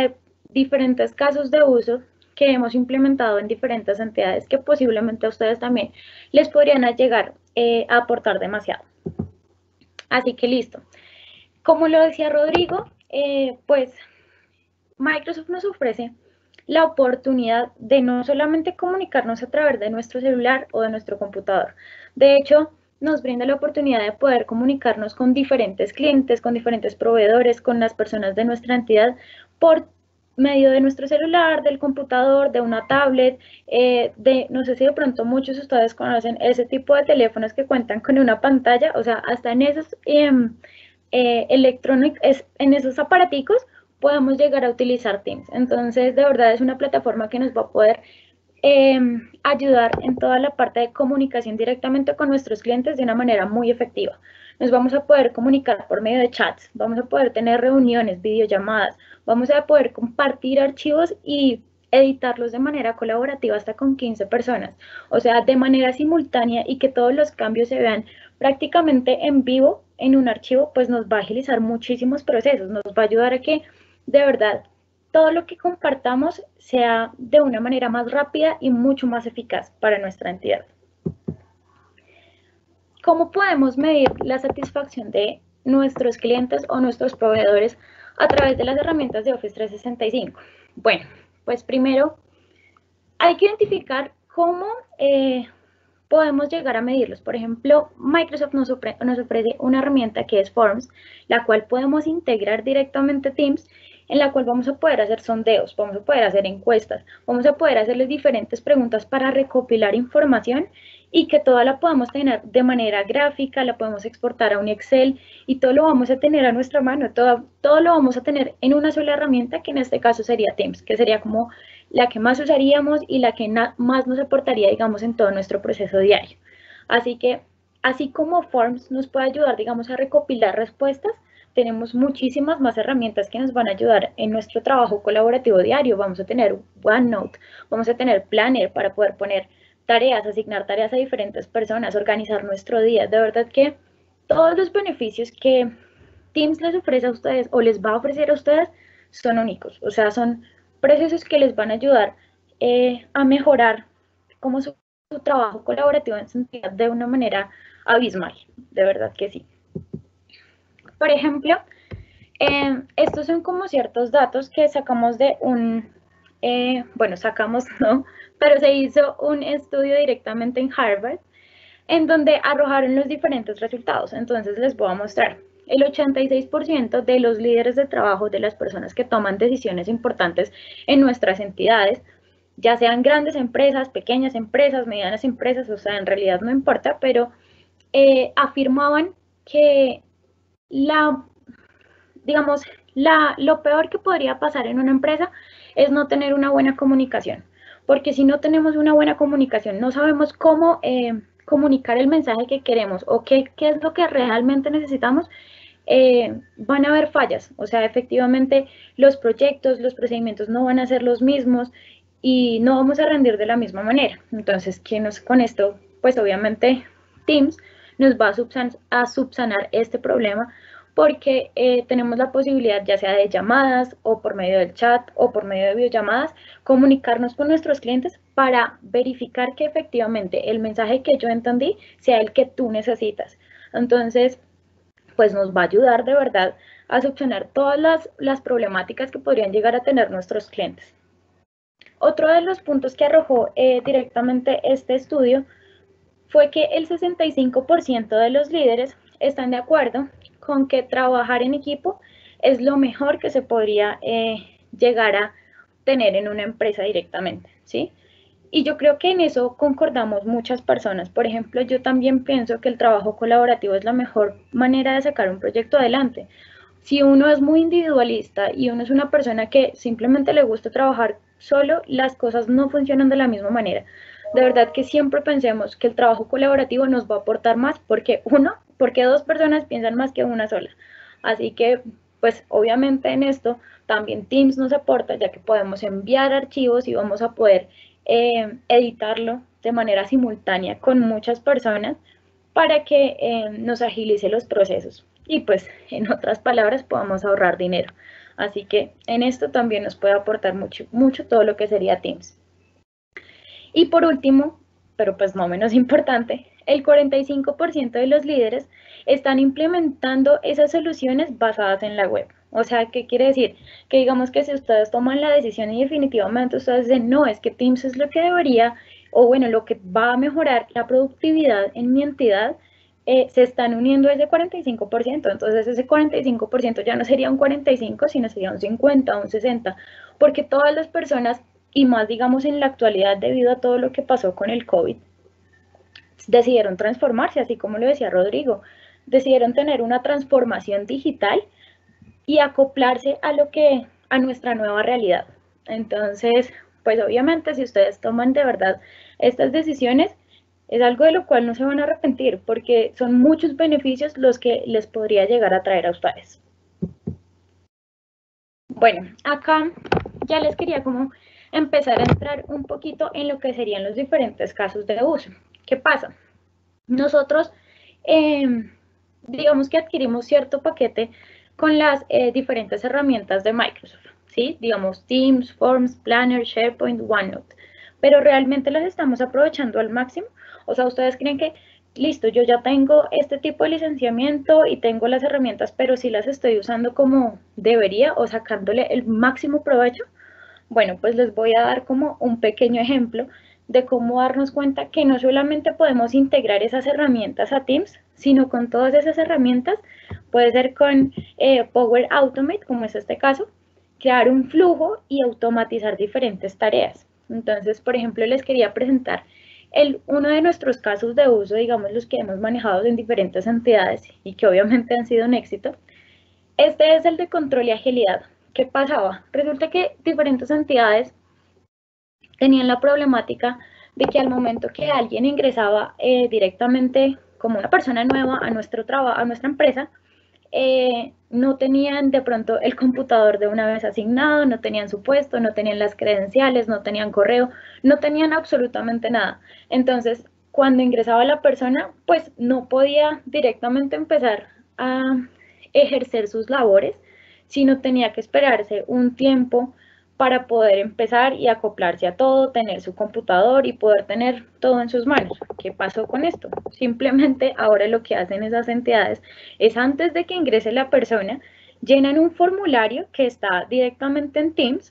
diferentes casos de uso que hemos implementado en diferentes entidades que posiblemente a ustedes también les podrían llegar eh, a aportar demasiado. Así que listo. Como lo decía Rodrigo, eh, pues Microsoft nos ofrece la oportunidad de no solamente comunicarnos a través de nuestro celular o de nuestro computador. De hecho, nos brinda la oportunidad de poder comunicarnos con diferentes clientes, con diferentes proveedores, con las personas de nuestra entidad por medio de nuestro celular, del computador, de una tablet, eh, de, no sé si de pronto muchos de ustedes conocen ese tipo de teléfonos que cuentan con una pantalla, o sea, hasta en esos eh, eh, electrónicos, en esos aparaticos, podemos llegar a utilizar Teams. Entonces, de verdad es una plataforma que nos va a poder eh, ayudar en toda la parte de comunicación directamente con nuestros clientes de una manera muy efectiva. Nos vamos a poder comunicar por medio de chats, vamos a poder tener reuniones, videollamadas, vamos a poder compartir archivos y editarlos de manera colaborativa hasta con quince personas, o sea, de manera simultánea y que todos los cambios se vean prácticamente en vivo en un archivo, pues nos va a agilizar muchísimos procesos, nos va a ayudar a que de verdad todo lo que compartamos sea de una manera más rápida y mucho más eficaz para nuestra entidad. ¿Cómo podemos medir la satisfacción de nuestros clientes o nuestros proveedores a través de las herramientas de Office trescientos sesenta y cinco? Bueno, pues primero hay que identificar cómo eh, podemos llegar a medirlos. Por ejemplo, Microsoft nos, ofre nos ofrece una herramienta que es Forms, la cual podemos integrar directamente a Teams, en la cual vamos a poder hacer sondeos, vamos a poder hacer encuestas, vamos a poder hacerles diferentes preguntas para recopilar información y que toda la podamos tener de manera gráfica, la podemos exportar a un Excel y todo lo vamos a tener a nuestra mano, todo, todo lo vamos a tener en una sola herramienta que en este caso sería Teams, que sería como la que más usaríamos y la que más nos aportaría, digamos, en todo nuestro proceso diario. Así que, así como Forms nos puede ayudar, digamos, a recopilar respuestas, tenemos muchísimas más herramientas que nos van a ayudar en nuestro trabajo colaborativo diario. Vamos a tener OneNote, vamos a tener Planner para poder poner tareas, asignar tareas a diferentes personas, organizar nuestro día. De verdad que todos los beneficios que Teams les ofrece a ustedes o les va a ofrecer a ustedes son únicos. O sea, son procesos que les van a ayudar eh, a mejorar como su, su trabajo colaborativo en sentido de una manera abismal. De verdad que sí. Por ejemplo, eh, estos son como ciertos datos que sacamos de un, eh, bueno, sacamos, ¿no? Pero se hizo un estudio directamente en Harvard, en donde arrojaron los diferentes resultados. Entonces les voy a mostrar. El ochenta y seis por ciento de los líderes de trabajo, de las personas que toman decisiones importantes en nuestras entidades, ya sean grandes empresas, pequeñas empresas, medianas empresas, o sea, en realidad no importa, pero eh, afirmaban que la, digamos, la, lo peor que podría pasar en una empresa es no tener una buena comunicación, porque si no tenemos una buena comunicación, no sabemos cómo eh, comunicar el mensaje que queremos o qué, qué es lo que realmente necesitamos, eh, van a haber fallas. O sea, efectivamente los proyectos, los procedimientos no van a ser los mismos y no vamos a rendir de la misma manera. Entonces, ¿qué nos, con esto? Pues obviamente Teams nos va a, subsan a subsanar este problema porque eh, tenemos la posibilidad, ya sea de llamadas o por medio del chat o por medio de videollamadas, comunicarnos con nuestros clientes para verificar que efectivamente el mensaje que yo entendí sea el que tú necesitas. Entonces, pues nos va a ayudar de verdad a subsanar todas las, las problemáticas que podrían llegar a tener nuestros clientes. Otro de los puntos que arrojó eh, directamente este estudio fue que el sesenta y cinco por ciento de los líderes están de acuerdo con que trabajar en equipo es lo mejor que se podría eh, llegar a tener en una empresa directamente, ¿sí? Y yo creo que en eso concordamos muchas personas. Por ejemplo, yo también pienso que el trabajo colaborativo es la mejor manera de sacar un proyecto adelante. Si uno es muy individualista y uno es una persona que simplemente le gusta trabajar solo, las cosas no funcionan de la misma manera. De verdad que siempre pensemos que el trabajo colaborativo nos va a aportar más porque uno, porque dos personas piensan más que una sola. Así que, pues obviamente en esto también Teams nos aporta, ya que podemos enviar archivos y vamos a poder eh, editarlo de manera simultánea con muchas personas para que eh, nos agilice los procesos y pues en otras palabras podamos ahorrar dinero. Así que en esto también nos puede aportar mucho, mucho todo lo que sería Teams. Y por último, pero pues no menos importante, el cuarenta y cinco por ciento de los líderes están implementando esas soluciones basadas en la web. O sea, ¿qué quiere decir? Que digamos que si ustedes toman la decisión y definitivamente ustedes dicen, no, es que Teams es lo que debería, o bueno, lo que va a mejorar la productividad en mi entidad, eh, se están uniendo a ese cuarenta y cinco por ciento. Entonces ese cuarenta y cinco por ciento ya no sería un cuarenta y cinco por ciento, sino sería un cincuenta, un sesenta por ciento, porque todas las personas, y más digamos en la actualidad debido a todo lo que pasó con el COVID, decidieron transformarse, así como lo decía Rodrigo, decidieron tener una transformación digital y acoplarse a lo que, a nuestra nueva realidad. Entonces, pues obviamente si ustedes toman de verdad estas decisiones, es algo de lo cual no se van a arrepentir, porque son muchos beneficios los que les podría llegar a traer a ustedes. Bueno, acá ya les quería como empezar a entrar un poquito en lo que serían los diferentes casos de uso. ¿Qué pasa? Nosotros, eh, digamos que adquirimos cierto paquete con las eh, diferentes herramientas de Microsoft, ¿sí? Digamos Teams, Forms, Planner, SharePoint, OneNote, pero realmente las estamos aprovechando al máximo. O sea, ustedes creen que, listo, yo ya tengo este tipo de licenciamiento y tengo las herramientas, pero si las estoy usando como debería o sacándole el máximo provecho. Bueno, pues les voy a dar como un pequeño ejemplo de cómo darnos cuenta que no solamente podemos integrar esas herramientas a Teams, sino con todas esas herramientas, puede ser con eh, Power Automate, como es este caso, crear un flujo y automatizar diferentes tareas. Entonces, por ejemplo, les quería presentar el, uno de nuestros casos de uso, digamos los que hemos manejado en diferentes entidades y que obviamente han sido un éxito. Este es el de control y agilidad. ¿Qué pasaba? Resulta que diferentes entidades tenían la problemática de que al momento que alguien ingresaba eh, directamente como una persona nueva a nuestro trabajo, a nuestra empresa, eh, no tenían de pronto el computador de una vez asignado, no tenían su puesto, no tenían las credenciales, no tenían correo, no tenían absolutamente nada. Entonces, cuando ingresaba la persona, pues no podía directamente empezar a ejercer sus labores, sino tenía que esperarse un tiempo para poder empezar y acoplarse a todo, tener su computador y poder tener todo en sus manos. ¿Qué pasó con esto? Simplemente ahora lo que hacen esas entidades es antes de que ingrese la persona, llenan un formulario que está directamente en Teams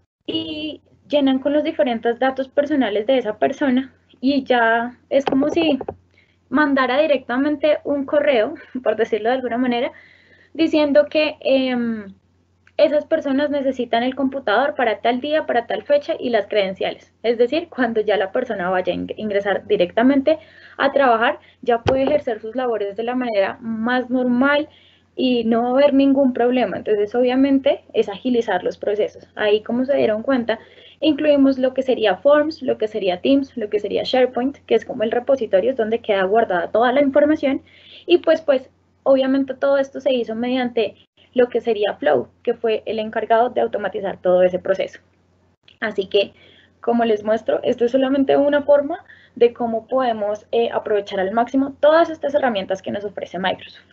y llenan con los diferentes datos personales de esa persona y ya es como si mandara directamente un correo, por decirlo de alguna manera, diciendo que eh, esas personas necesitan el computador para tal día, para tal fecha y las credenciales. Es decir, cuando ya la persona vaya a ingresar directamente a trabajar, ya puede ejercer sus labores de la manera más normal y no va a haber ningún problema. Entonces, obviamente, es agilizar los procesos. Ahí, como se dieron cuenta, incluimos lo que sería Forms, lo que sería Teams, lo que sería SharePoint, que es como el repositorio, es donde queda guardada toda la información. Y pues, pues, obviamente todo esto se hizo mediante lo que sería Flow, que fue el encargado de automatizar todo ese proceso. Así que, como les muestro, esto es solamente una forma de cómo podemos eh, aprovechar al máximo todas estas herramientas que nos ofrece Microsoft.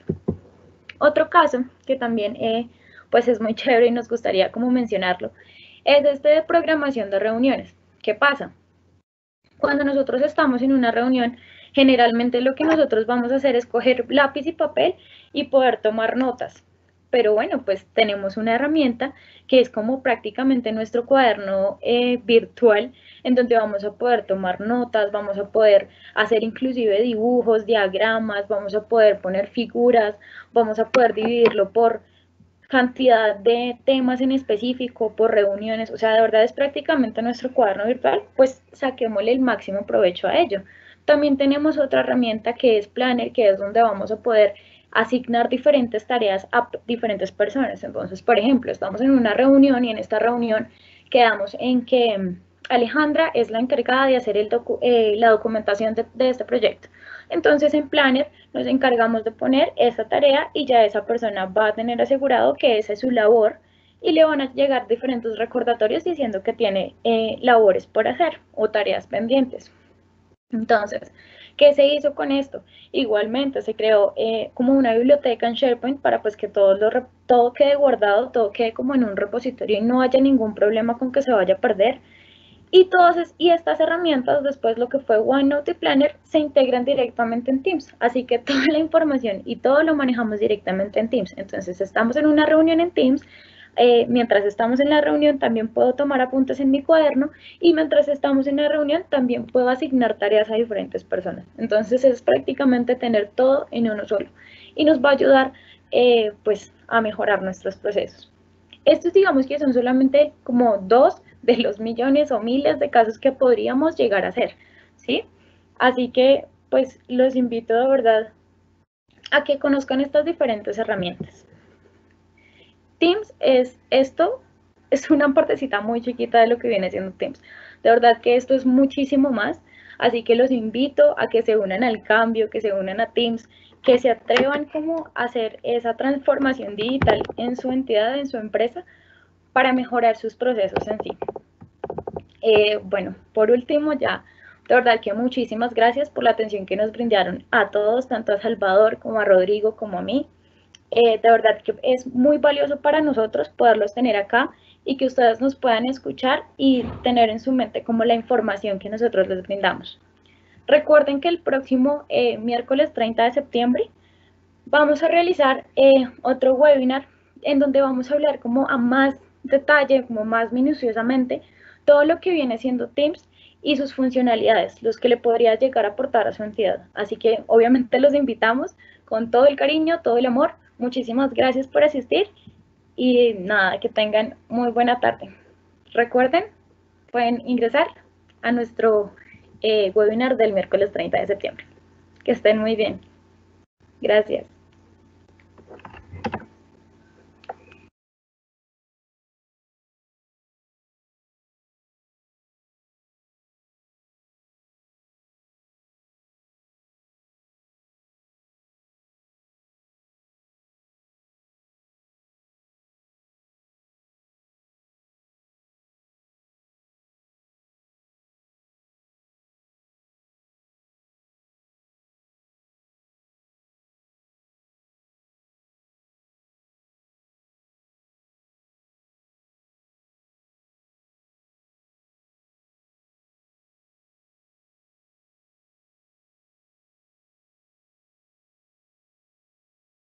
Otro caso que también eh, pues es muy chévere y nos gustaría como mencionarlo, es este de programación de reuniones. ¿Qué pasa? Cuando nosotros estamos en una reunión, generalmente lo que nosotros vamos a hacer es coger lápiz y papel y poder tomar notas. Pero bueno, pues tenemos una herramienta que es como prácticamente nuestro cuaderno eh, virtual, en donde vamos a poder tomar notas, vamos a poder hacer inclusive dibujos, diagramas, vamos a poder poner figuras, vamos a poder dividirlo por cantidad de temas en específico, por reuniones. O sea, de verdad es prácticamente nuestro cuaderno virtual, pues saquémosle el máximo provecho a ello. También tenemos otra herramienta que es Planner, que es donde vamos a poder asignar diferentes tareas a diferentes personas. Entonces, por ejemplo, estamos en una reunión y en esta reunión quedamos en que Alejandra es la encargada de hacer el docu eh, la documentación de, de este proyecto. Entonces, en Planner nos encargamos de poner esa tarea y ya esa persona va a tener asegurado que esa es su labor y le van a llegar diferentes recordatorios diciendo que tiene eh, labores por hacer o tareas pendientes. Entonces, ¿Qué se hizo con esto? Igualmente se creó eh, como una biblioteca en SharePoint para pues que todo, lo, todo quede guardado, todo quede como en un repositorio y no haya ningún problema con que se vaya a perder. Y, todas, y estas herramientas, después lo que fue OneNote y Planner, se integran directamente en Teams. Así que toda la información y todo lo manejamos directamente en Teams. Entonces estamos en una reunión en Teams. Eh, mientras estamos en la reunión también puedo tomar apuntes en mi cuaderno y mientras estamos en la reunión también puedo asignar tareas a diferentes personas. Entonces es prácticamente tener todo en uno solo y nos va a ayudar eh, pues a mejorar nuestros procesos. Estos digamos que son solamente como dos de los millones o miles de casos que podríamos llegar a hacer, ¿sí? Así que pues los invito de verdad a que conozcan estas diferentes herramientas. Teams es esto, es una partecita muy chiquita de lo que viene siendo Teams. De verdad que esto es muchísimo más, así que los invito a que se unan al cambio, que se unan a Teams, que se atrevan como a hacer esa transformación digital en su entidad, en su empresa, para mejorar sus procesos en sí. Eh, bueno, por último ya, de verdad que muchísimas gracias por la atención que nos brindaron a todos, tanto a Salvador como a Rodrigo como a mí. Eh, de verdad que es muy valioso para nosotros poderlos tener acá y que ustedes nos puedan escuchar y tener en su mente como la información que nosotros les brindamos. Recuerden que el próximo eh, miércoles treinta de septiembre vamos a realizar eh, otro webinar en donde vamos a hablar como a más detalle, como más minuciosamente, todo lo que viene siendo Teams y sus funcionalidades, los que le podría llegar a aportar a su entidad. Así que obviamente los invitamos con todo el cariño, todo el amor. Muchísimas gracias por asistir y nada, que tengan muy buena tarde. Recuerden, pueden ingresar a nuestro eh, webinar del miércoles treinta de septiembre. Que estén muy bien. Gracias.